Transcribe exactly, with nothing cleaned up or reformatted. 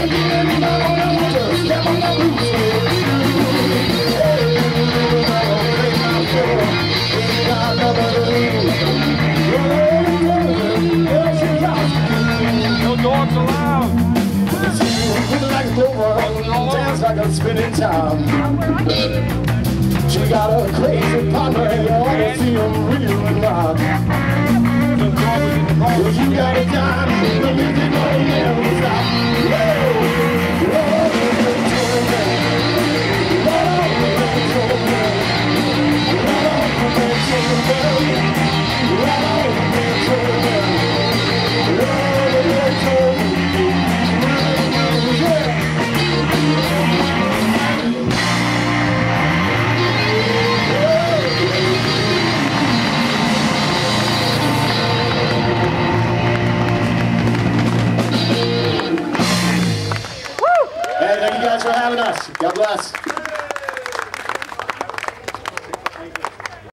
No dogs allowed. Dance like a spinning top. She got a crazy partner and you ought to see him real and rock. Well, you got a time, the music don't never stop. Hey, thank you guys for having us. God bless.